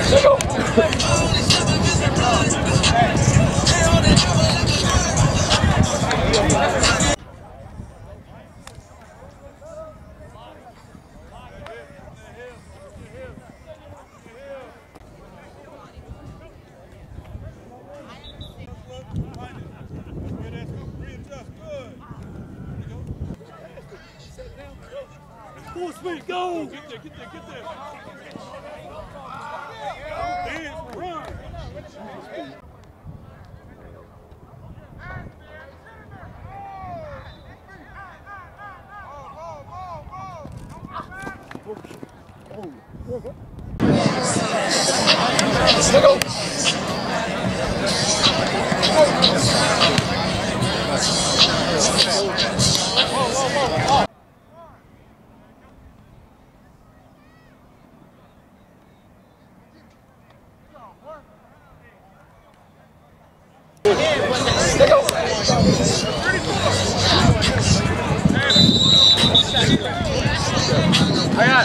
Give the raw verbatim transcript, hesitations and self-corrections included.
Full speed, go! Get there, get there, get there. Dance, run. Let's go.